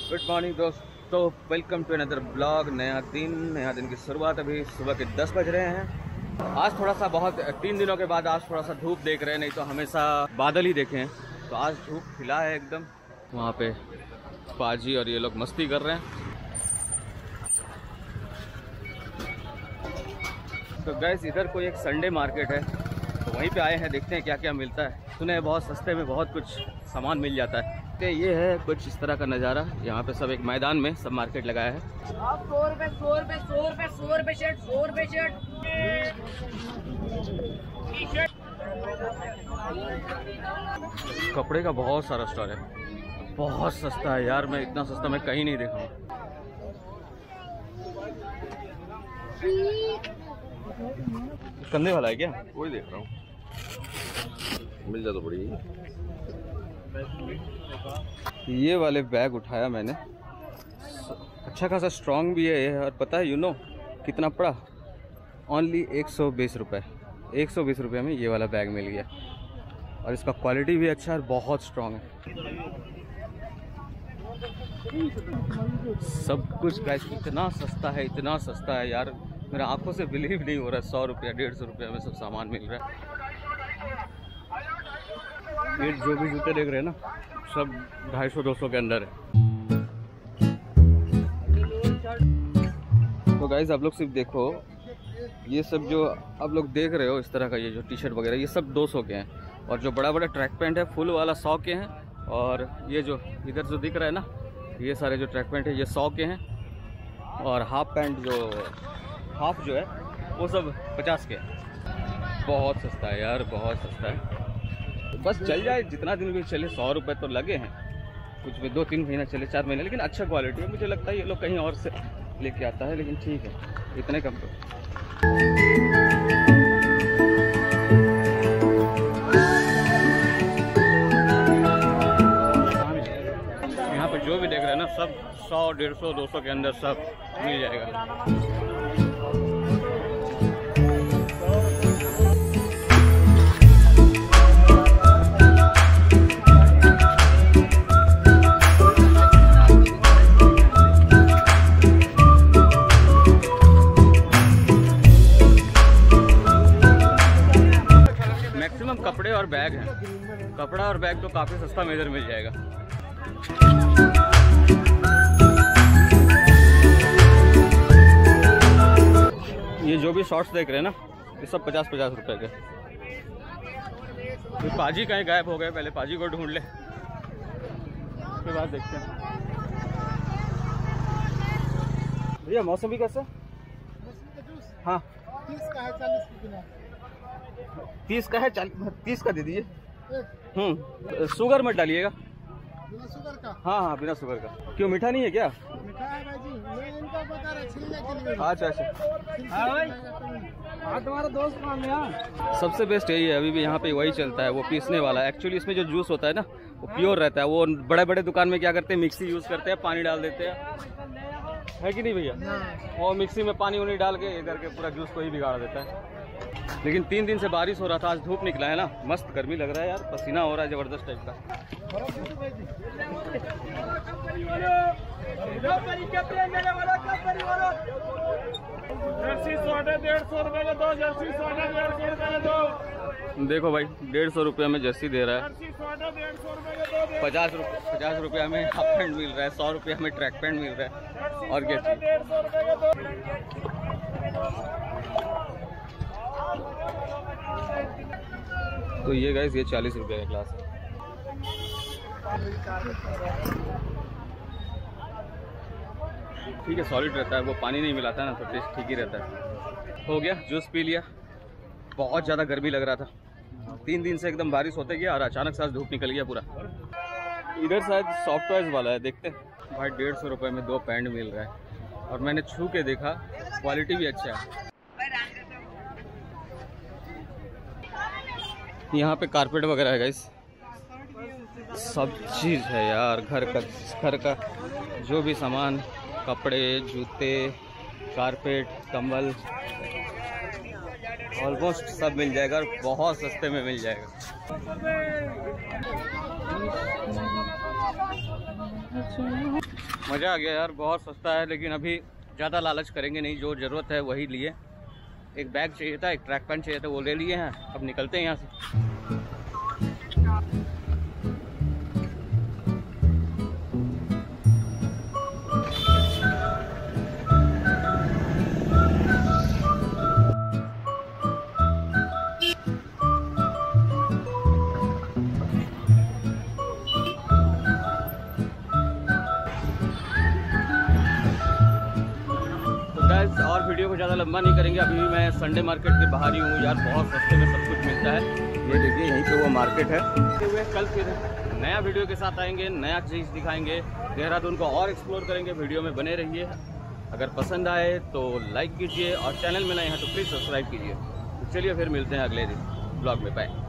Good morning दोस्तों, welcome to another blog. नया दिन की शुरुआत। अभी सुबह के 10 बज रहे हैं। आज थोड़ा सा बहुत 3 दिनों के बाद आज थोड़ा सा धूप देख रहे हैं, नहीं तो हमेशा बादल ही देखे हैं। तो आज धूप खिला है एकदम। वहाँ पे पाजी और ये लोग मस्ती कर रहे हैं। तो गैस इधर कोई एक संडे मार्केट है, तो वहीं पे आए हैं, देखते हैं क्या क्या मिलता है। सुने बहुत सस्ते में बहुत कुछ सामान मिल जाता है। ये है कुछ इस तरह का नज़ारा। यहाँ पे सब एक मैदान में सब मार्केट लगाया है। 100 रुपए 100 रुपए 100 रुपए 100 रुपए शर्ट 100 रुपए शर्ट टी शर्ट। कपड़े का बहुत सारा स्टोर है, बहुत सस्ता है यार। मैं इतना सस्ता मैं कहीं नहीं देखा हूँ। कंधे वाला है क्या? वही देख रहा हूँ, मिल जाए तो बड़ी। ये वाले बैग उठाया मैंने, अच्छा खासा स्ट्रॉन्ग भी है। और पता है कितना पड़ा? ओनली 120 रुपये। 120 रुपये में ये वाला बैग मिल गया। और इसका क्वालिटी भी अच्छा है और बहुत स्ट्रॉन्ग है। सब कुछ गाइस इतना सस्ता है यार, मेरा आंखों से बिलीव नहीं हो रहा है। 100 रुपया 150 रुपया में सब सामान मिल रहा है। ये जो भी जूते देख रहे हैं ना, सब 250-200 के अंदर है। तो गाइस आप लोग सिर्फ देखो, ये सब जो आप लोग देख रहे हो इस तरह का, ये जो टी शर्ट वगैरह, ये सब 200 के हैं। और जो बड़ा बड़ा ट्रैक पैंट है फुल वाला 100 के हैं। और ये जो इधर जो दिख रहा है ना, ये सारे जो ट्रैक पैंट है ये 100 के हैं। और हाफ पैंट हाफ जो है वो सब 50 के हैं। बहुत सस्ता है यार, बहुत सस्ता है। बस चल जाए, जितना दिन भी चले। 100 रुपये तो लगे हैं, कुछ भी 2-3 महीना चले, 4 महीने, लेकिन अच्छा क्वालिटी है। मुझे लगता है ये लोग कहीं और से लेके आता है, लेकिन ठीक है, इतने कम तो। यहाँ पे जो भी देख रहे हैं ना, सब 100, 150, 200 के अंदर सब मिल जाएगा। कपड़े और बैग है। कपड़ा और बैग तो काफ़ी सस्ता में इधर मिल जाएगा। ये जो भी शॉर्ट्स देख रहे हैं ना, ये सब 50-50 रुपए के। तो पाजी कहीं गायब हो गए, पहले पाजी को ढूंढ ले, उसके बाद देखते हैं। भैया मौसमी कैसे? हाँ 30 का है, 40 की किलो। 30 का है, 30 का दे दीजिए। शुगर मत डालिएगा। बिना शुगर का? हाँ बिना शुगर का। क्यों, मीठा नहीं है क्या? मीठा है भाई जी, ये इनको बता रहे छिलने के लिए। अच्छा। हाँ भाई, हाँ तुम्हारा दोस्त कौन है? सबसे बेस्ट यही है, अभी भी यहाँ पे वही चलता है, वो पीसने वाला। एक्चुअली इसमें जो जूस होता है ना, वो प्योर रहता है। वो बड़े बड़े दुकान में क्या करते हैं, मिक्सी यूज़ करते हैं, पानी डाल देते हैं, है कि नहीं भैया? और मिक्सी में पानी उनी डाल के इधर के पूरा जूस को ही बिगाड़ देता है। लेकिन 3 दिन से बारिश हो रहा था, आज धूप निकला है ना, मस्त गर्मी लग रहा है यार, पसीना हो रहा है जबरदस्त टाइप का। देखो भाई, 150 रुपये में जर्सी दे रहा है। 50 रुपया में हाफ पैंट मिल रहा है, 100 रुपया में ट्रैक पैंट मिल रहा है। और क्या चाहिए? तो ये गाइस, ये 40 रुपये का ग्लास है। ठीक है, सॉलिड रहता है, वो पानी नहीं मिलाता ना, तो टेस्ट ठीक ही रहता है। हो गया, जूस पी लिया। बहुत ज़्यादा गर्मी लग रहा था, 3 दिन से एकदम बारिश होते गया और अचानक से आज धूप निकल गया पूरा। इधर शायद सॉफ्ट टॉयज वाला है, देखते हैं। भाई 150 रुपये में 2 पैंट मिल रहा है। और मैंने छू के देखा, क्वालिटी भी अच्छा है। यहाँ पे कारपेट वगैरह है गाइस, सब चीज़ है यार। घर का जो भी सामान, कपड़े, जूते, कारपेट, कंबल, ऑलमोस्ट सब मिल जाएगा और बहुत सस्ते में मिल जाएगा। मज़ा आ गया यार, बहुत सस्ता है। लेकिन अभी ज़्यादा लालच करेंगे नहीं, जो ज़रूरत है वही लिए। एक बैग चाहिए था, एक ट्रैक पैंट चाहिए था, वो ले लिए हैं। अब निकलते हैं यहाँ से। और वीडियो को ज़्यादा लंबा नहीं करेंगे। अभी मैं संडे मार्केट के बाहर ही हूँ यार, बहुत सस्ते में सब कुछ मिलता है। ये देखिए यहीं पे वो मार्केट है। कल फिर नया वीडियो के साथ आएंगे, नया चीज़ दिखाएंगे, देहरादून को और एक्सप्लोर करेंगे। वीडियो में बने रहिए। अगर पसंद आए तो लाइक कीजिए और चैनल में नए हैं तो प्लीज़ सब्सक्राइब कीजिए। तो चलिए फिर मिलते हैं अगले दिन ब्लॉग में। बाय।